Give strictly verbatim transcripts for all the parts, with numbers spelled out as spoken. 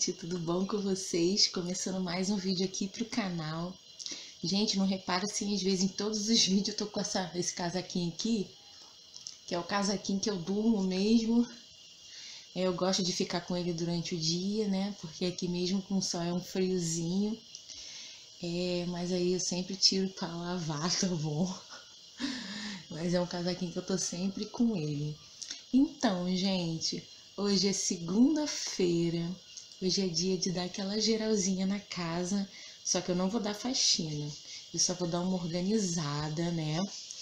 gente, tudo bom com vocês? Começando mais um vídeo aqui pro canal. Gente, não repara assim, às vezes em todos os vídeos eu tô com essa, esse casaquinho aqui, que é o casaquinho que eu durmo mesmo. Eu gosto de ficar com ele durante o dia, né? Porque aqui mesmo com o sol é um friozinho. É, mas aí eu sempre tiro pra lavar, tá bom? Mas é um casaquinho que eu tô sempre com ele. Então, gente, hoje é segunda-feira. Hoje é dia de dar aquela geralzinha na casa. Só que eu não vou dar faxina. Eu só vou dar uma organizada, né?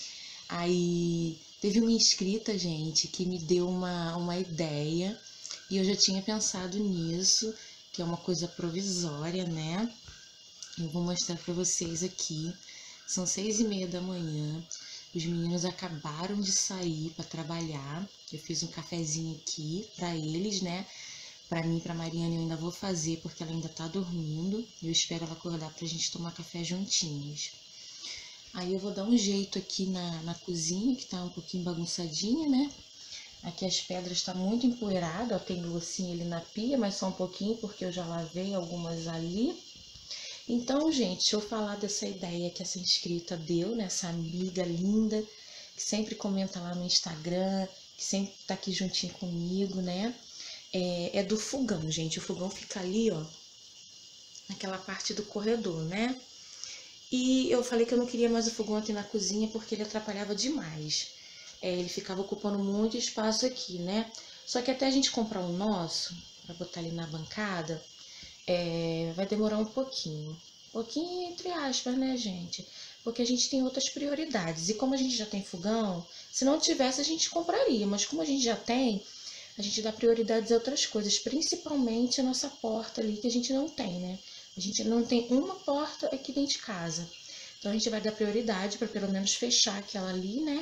Aí teve uma inscrita, gente, que me deu uma, uma ideia. E eu já tinha pensado nisso, que é uma coisa provisória, né? Eu vou mostrar pra vocês aqui. São seis e meia da manhã. Os meninos acabaram de sair para trabalhar. Eu fiz um cafezinho aqui para eles, né? Para mim e para Mariana eu ainda vou fazer porque ela ainda tá dormindo. Eu espero ela acordar pra gente tomar café juntinhos. Aí eu vou dar um jeito aqui na, na cozinha, que tá um pouquinho bagunçadinha, né? Aqui as pedras tá muito empoeirada, ó, tem loucinha ali na pia, mas só um pouquinho porque eu já lavei algumas ali. Então, gente, deixa eu falar dessa ideia que essa inscrita deu, né? Essa amiga linda, que sempre comenta lá no Instagram, que sempre tá aqui juntinho comigo, né? É, é do fogão, gente. O fogão fica ali, ó, naquela parte do corredor, né? E eu falei que eu não queria mais o fogão aqui na cozinha porque ele atrapalhava demais. É, ele ficava ocupando muito espaço aqui, né? Só que até a gente comprar o nosso, pra botar ali na bancada, É, vai demorar um pouquinho. Pouquinho entre aspas, né, gente? Porque a gente tem outras prioridades. E como a gente já tem fogão, se não tivesse a gente compraria. Mas como a gente já tem, a gente dá prioridades a outras coisas. Principalmente a nossa porta ali, que a gente não tem, né? A gente não tem uma porta aqui dentro de casa. Então a gente vai dar prioridade para pelo menos fechar aquela ali, né?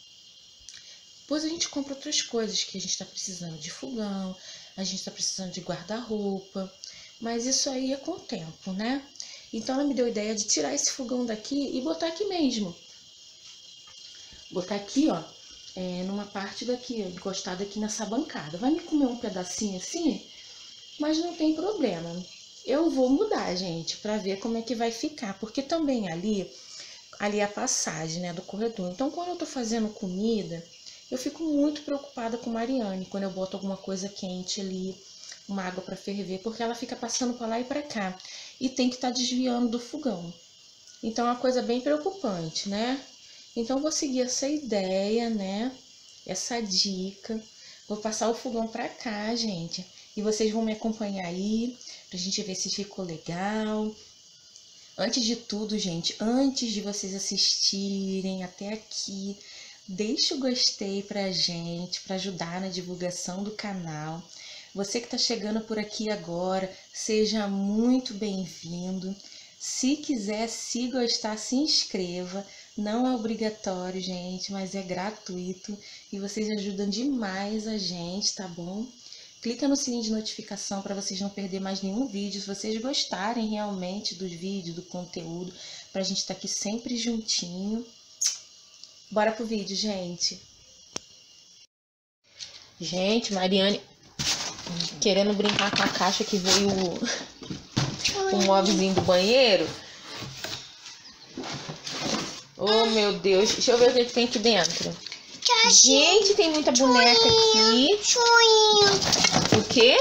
Depois a gente compra outras coisas que a gente tá precisando de fogão, a gente tá precisando de guarda-roupa. Mas isso aí é com o tempo, né? Então ela me deu a ideia de tirar esse fogão daqui e botar aqui mesmo. Botar aqui, ó, é, numa parte daqui, ó, encostada aqui nessa bancada. Vai me comer um pedacinho assim, mas não tem problema. Eu vou mudar, gente, pra ver como é que vai ficar. Porque também ali, ali é a passagem, né, do corredor. Então quando eu tô fazendo comida, eu fico muito preocupada com Mariane quando eu boto alguma coisa quente ali, uma água para ferver, porque ela fica passando para lá e para cá e tem que estar tá desviando do fogão. Então é uma coisa bem preocupante, né? Então eu vou seguir essa ideia, né? Essa dica. Vou passar o fogão para cá, gente, e vocês vão me acompanhar aí pra gente ver se ficou legal. Antes de tudo, gente, antes de vocês assistirem até aqui, deixa o gostei pra gente, para ajudar na divulgação do canal. Você que está chegando por aqui agora, seja muito bem-vindo. Se quiser, se gostar, se inscreva. Não é obrigatório, gente, mas é gratuito. E vocês ajudam demais a gente, tá bom? Clica no sininho de notificação para vocês não perderem mais nenhum vídeo. Se vocês gostarem realmente dos vídeos, do conteúdo, para a gente estar aqui sempre juntinho. Bora pro vídeo, gente. Gente, Mariane querendo brincar com a caixa que veio o, o móvelzinho do banheiro. Oh, meu Deus. Deixa eu ver o que tem aqui dentro. Gente, tem muita boneca aqui. O quê?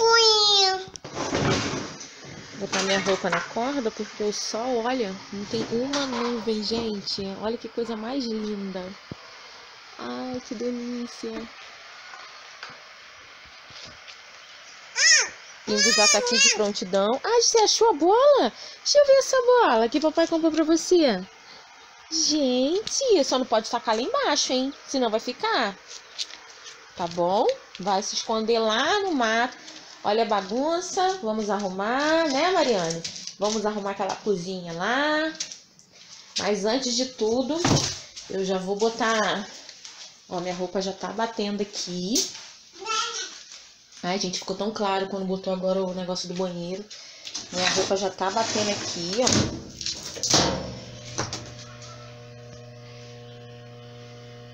Vou botar minha roupa na corda porque o sol, olha, não tem uma nuvem, gente. Olha que coisa mais linda. Ai, que delícia. Lindo já tá aqui de prontidão. Ah, você achou a bola? Deixa eu ver essa bola que papai comprou pra você. Gente, só não pode tacar lá embaixo, hein? Senão vai ficar. Tá bom? Vai se esconder lá no mato. Olha a bagunça. Vamos arrumar, né, Mariane? Vamos arrumar aquela cozinha lá. Mas antes de tudo, eu já vou botar... Ó, minha roupa já tá batendo aqui. Ai, gente, ficou tão claro quando botou agora o negócio do banheiro. Minha roupa já tá batendo aqui, ó.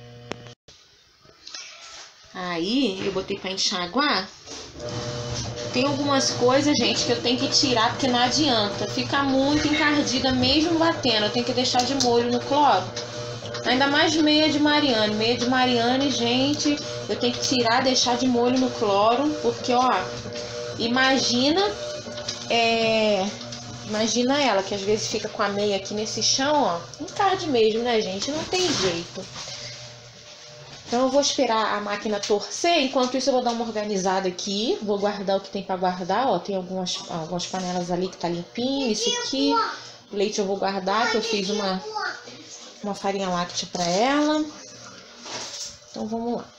Aí, eu botei pra enxaguar. Tem algumas coisas, gente, que eu tenho que tirar porque não adianta. Fica muito encardida mesmo batendo. Eu tenho que deixar de molho no cloro. Ainda mais meia de Mariane. Meia de Mariane, gente, eu tenho que tirar, deixar de molho no cloro. Porque, ó, imagina... É... Imagina ela, que às vezes fica com a meia aqui nesse chão, ó. Encarde mesmo, né, gente? Não tem jeito. Então eu vou esperar a máquina torcer. Enquanto isso eu vou dar uma organizada aqui. Vou guardar o que tem pra guardar, ó. Tem algumas, algumas panelas ali que tá limpinho. Isso aqui. O leite eu vou guardar, que eu fiz uma, uma farinha láctea pra ela. Então vamos lá.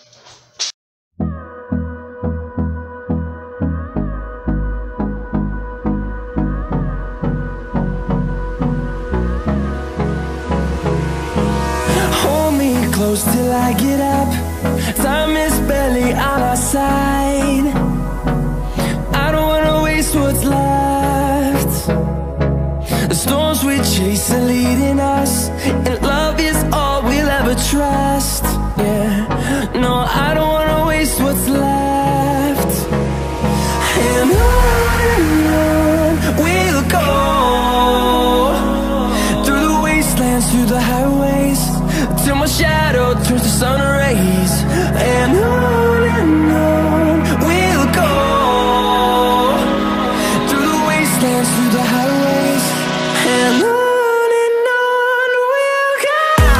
Close till I get up. Time is barely on our side. I don't wanna waste what's left. The storms we chase are leading us, and love is all we'll ever trust. Yeah, no, I don't wanna waste what's left. And on and on we'll go, through the wastelands, through the highways, till my shadow turns to sun rays. And on and on we'll go, through the wastelands, through the highways. And on and on we'll go.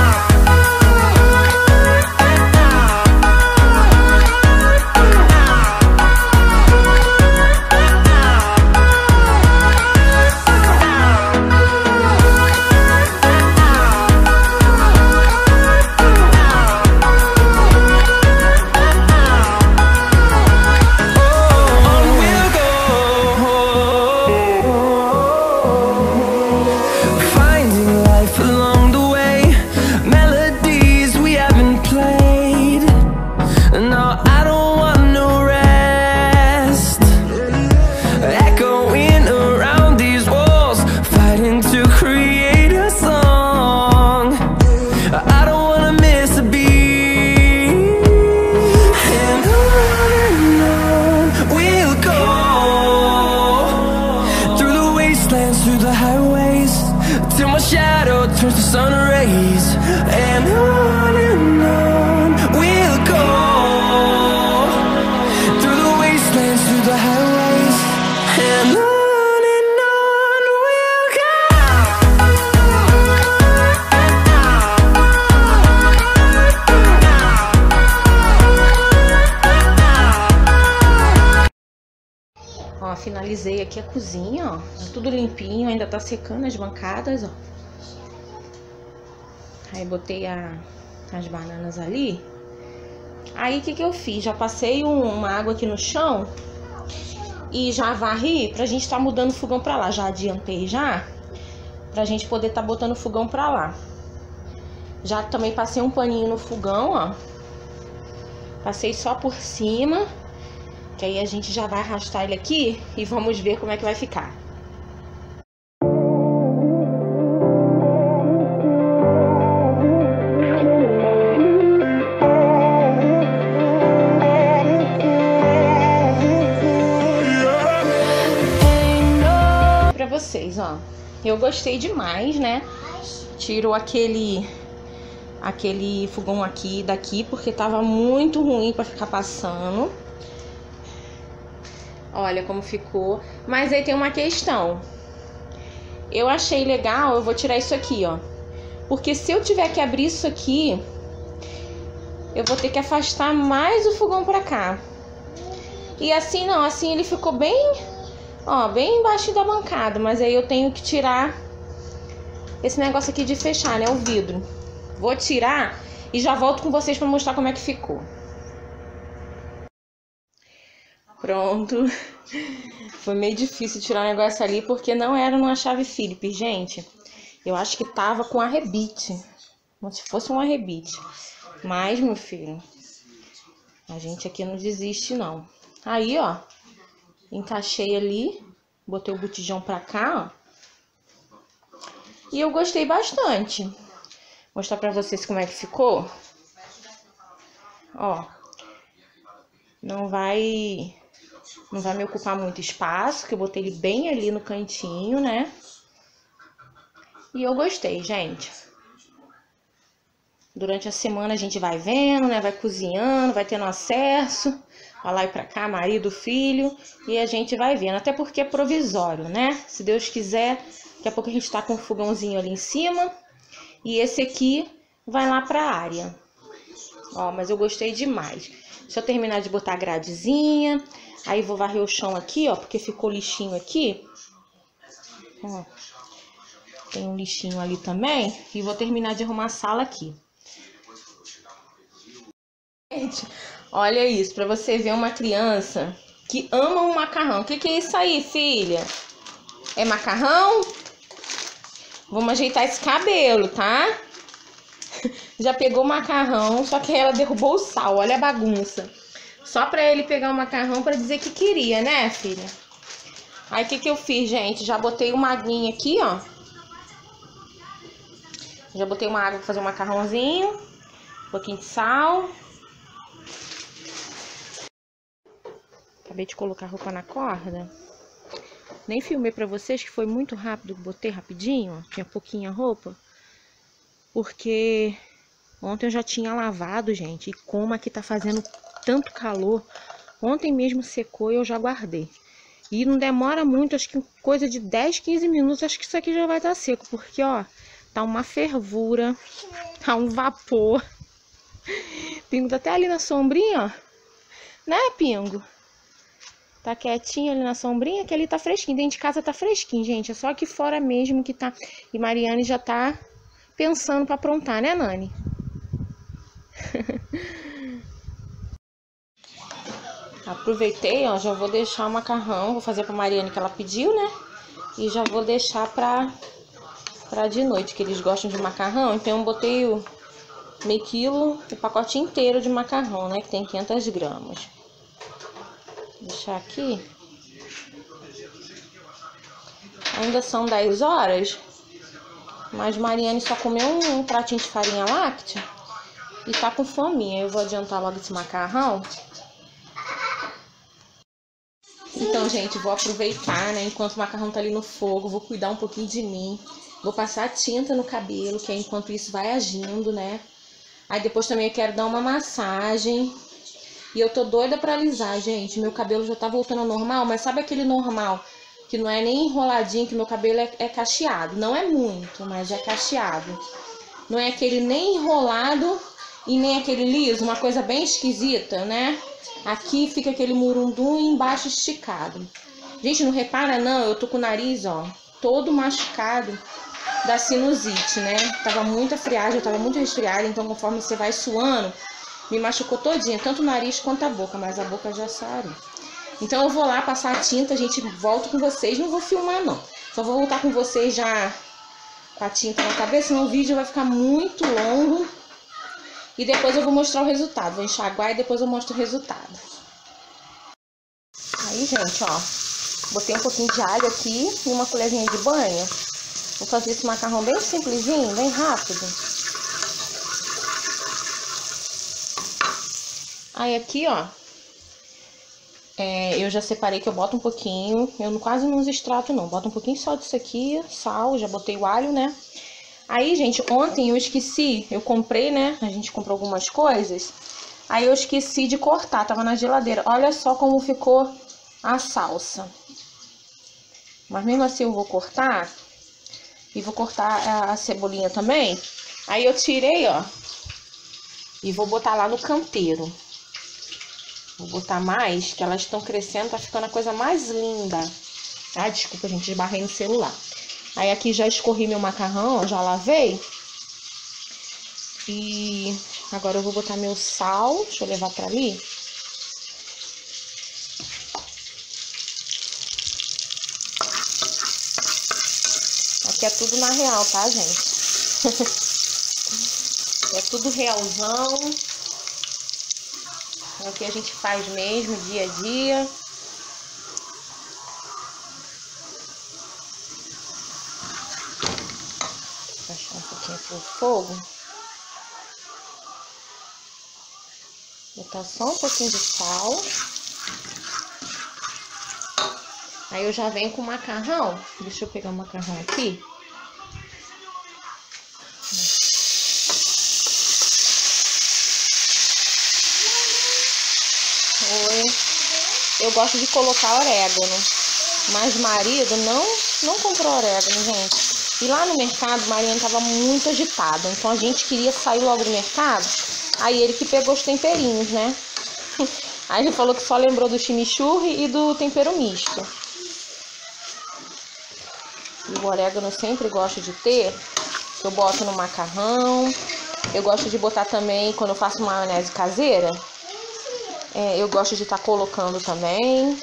Through the highways, till my shadow turns to sun rays. And on and on we'll go, through the wastelands, through the highways. And on and on we'll go. Ó, finalizei aqui a cozinha, ó. Tá tudo limpinho, ainda tá secando as bancadas, ó. Aí botei a, as bananas ali. Aí o que que eu fiz? Já passei um, uma água aqui no chão e já varri pra gente tá mudando o fogão pra lá. Já adiantei já, pra gente poder tá botando o fogão pra lá. Já também passei um paninho no fogão, ó. Passei só por cima. Que aí a gente já vai arrastar ele aqui e vamos ver como é que vai ficar. Pra vocês, ó. Eu gostei demais, né? Tirou aquele aquele fogão aqui daqui porque tava muito ruim pra ficar passando. Olha como ficou. Mas aí tem uma questão. Eu achei legal, eu vou tirar isso aqui, ó. Porque se eu tiver que abrir isso aqui, eu vou ter que afastar mais o fogão pra cá. E assim não, assim ele ficou bem, ó, bem embaixo da bancada. Mas aí eu tenho que tirar esse negócio aqui de fechar, né, o vidro. Vou tirar e já volto com vocês pra mostrar como é que ficou. Pronto. Foi meio difícil tirar o negócio ali porque não era numa chave Phillips, gente. Eu acho que tava com arrebite, como se fosse um arrebite. Mas, meu filho, a gente aqui não desiste, não. Aí, ó, encaixei ali, botei o botijão pra cá, ó. E eu gostei bastante. Vou mostrar pra vocês como é que ficou. Ó, não vai Não vai me ocupar muito espaço, que eu botei ele bem ali no cantinho, né? E eu gostei, gente. Durante a semana a gente vai vendo, né? Vai cozinhando, vai tendo acesso. Vai lá e pra cá, marido, filho. E a gente vai vendo. Até porque é provisório, né? Se Deus quiser, daqui a pouco a gente tá com um fogãozinho ali em cima. E esse aqui vai lá pra área. Ó, mas eu gostei demais. Deixa eu terminar de botar a gradezinha. Aí vou varrer o chão aqui, ó, porque ficou lixinho aqui. Ó, tem um lixinho ali também. E vou terminar de arrumar a sala aqui. Gente, olha isso, pra você ver uma criança que ama um macarrão. O que que é isso aí, filha? É macarrão? Vamos ajeitar esse cabelo, tá? Já pegou o macarrão, só que ela derrubou o sal, olha a bagunça. Só pra ele pegar o macarrão pra dizer que queria, né, filha? Aí o que que eu fiz, gente? Já botei uma aguinha aqui, ó. Já botei uma água pra fazer um macarrãozinho. Um pouquinho de sal. Acabei de colocar a roupa na corda. Nem filmei pra vocês, que foi muito rápido. Botei rapidinho, ó. Tinha pouquinha roupa. Porque ontem eu já tinha lavado, gente. E como aqui tá fazendo tanto calor. Ontem mesmo secou e eu já guardei. E não demora muito, acho que coisa de dez, quinze minutos. Acho que isso aqui já vai estar seco. Porque, ó, tá uma fervura. Tá um vapor. Pingo tá até ali na sombrinha, ó. Né, Pingo? Tá quietinho ali na sombrinha, que ali tá fresquinho. Dentro de casa tá fresquinho, gente. É só aqui fora mesmo que tá... E Mariane já tá pensando pra aprontar, né, Nani? Aproveitei, ó. Já vou deixar o macarrão. Vou fazer pra Mariane que ela pediu, né? E já vou deixar pra, pra de noite, que eles gostam de macarrão. Então eu botei o meio quilo, o pacote inteiro de macarrão, né? Que tem quinhentas gramas. Vou deixar aqui. Ainda são dez horas. Mas Mariane só comeu um, um pratinho de farinha láctea. E tá com fominha. Eu vou adiantar logo esse macarrão. Então, gente, vou aproveitar, né? Enquanto o macarrão tá ali no fogo, vou cuidar um pouquinho de mim. Vou passar tinta no cabelo, que aí, enquanto isso vai agindo, né? Aí depois também eu quero dar uma massagem. E eu tô doida pra alisar, gente. Meu cabelo já tá voltando ao normal, mas sabe aquele normal que não é nem enroladinho, que meu cabelo é, é cacheado? Não é muito, mas é cacheado. Não é aquele nem enrolado e nem aquele liso, uma coisa bem esquisita, né? Aqui fica aquele murundum e embaixo esticado. Gente, não repara não, eu tô com o nariz, ó, todo machucado da sinusite, né? Tava muita friagem, eu tava muito resfriada, então conforme você vai suando, me machucou todinha, tanto o nariz quanto a boca, mas a boca já sarou. Então eu vou lá passar a tinta, a gente volta com vocês, não vou filmar não. Só vou voltar com vocês já com a tinta na cabeça, senão o vídeo vai ficar muito longo. E depois eu vou mostrar o resultado, vou enxaguar e depois eu mostro o resultado. Aí, gente, ó, botei um pouquinho de alho aqui e uma colherzinha de banho. Vou fazer esse macarrão bem simplesinho, bem rápido. Aí aqui, ó, é, eu já separei que eu boto um pouquinho, eu quase não uso extrato não, boto um pouquinho só disso aqui, sal, já botei o alho, né? Aí, gente, ontem eu esqueci, eu comprei, né, a gente comprou algumas coisas, aí eu esqueci de cortar, tava na geladeira. Olha só como ficou a salsa. Mas mesmo assim eu vou cortar, e vou cortar a, a cebolinha também. Aí eu tirei, ó, e vou botar lá no canteiro. Vou botar mais, que elas estão crescendo, tá ficando a coisa mais linda. Ah, desculpa, gente, esbarrei no celular. Aí aqui já escorri meu macarrão, ó, já lavei. E agora eu vou botar meu sal, deixa eu levar pra ali. Aqui é tudo na real, tá, gente? É tudo realzão. É o que a gente faz mesmo, dia a dia. Vou baixar um pouquinho pro fogo. Botar só um pouquinho de sal. Aí eu já venho com o macarrão. Deixa eu pegar o macarrão aqui. Oi. Eu gosto de colocar orégano, mas marido não, não comprou orégano, gente. E lá no mercado, o Mariano tava muito agitado, então a gente queria sair logo do mercado. Aí ele que pegou os temperinhos, né? Aí ele falou que só lembrou do chimichurri e do tempero misto. E o orégano eu sempre gosto de ter. Eu boto no macarrão. Eu gosto de botar também quando eu faço maionese caseira. É, eu gosto de estar tá colocando também.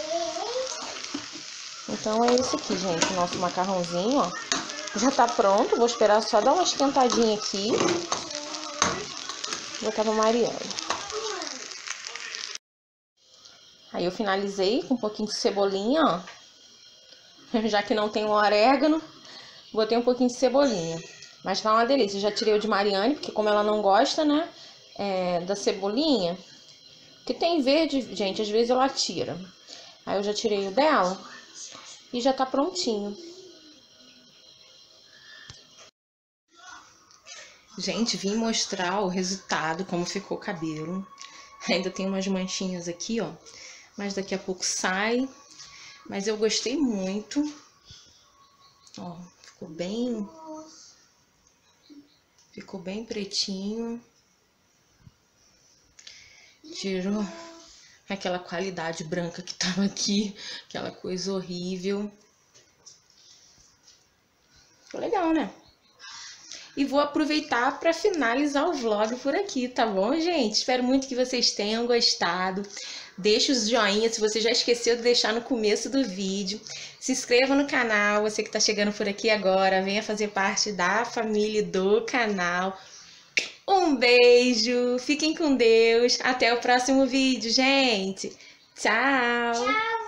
Então é esse aqui, gente, o nosso macarrãozinho, ó. Já tá pronto, vou esperar só dar uma esquentadinha aqui. Vou botar no Mariano. Aí eu finalizei com um pouquinho de cebolinha, ó. Já que não tem o orégano, botei um pouquinho de cebolinha. Mas tá uma delícia. Já tirei o de Mariane, porque como ela não gosta, né, é, da cebolinha, que tem verde, gente, às vezes ela tira. Aí eu já tirei o dela e já tá prontinho. Gente, vim mostrar o resultado, como ficou o cabelo. Ainda tem umas manchinhas aqui, ó. Mas daqui a pouco sai. Mas eu gostei muito. Ó, ficou bem... Ficou bem pretinho. Tirou aquela qualidade branca que tava aqui. Aquela coisa horrível. Ficou legal, né? E vou aproveitar para finalizar o vlog por aqui, tá bom, gente? Espero muito que vocês tenham gostado. Deixa os joinhas se você já esqueceu de deixar no começo do vídeo. Se inscreva no canal, você que tá chegando por aqui agora. Venha fazer parte da família do canal. Um beijo, fiquem com Deus. Até o próximo vídeo, gente. Tchau! Tchau!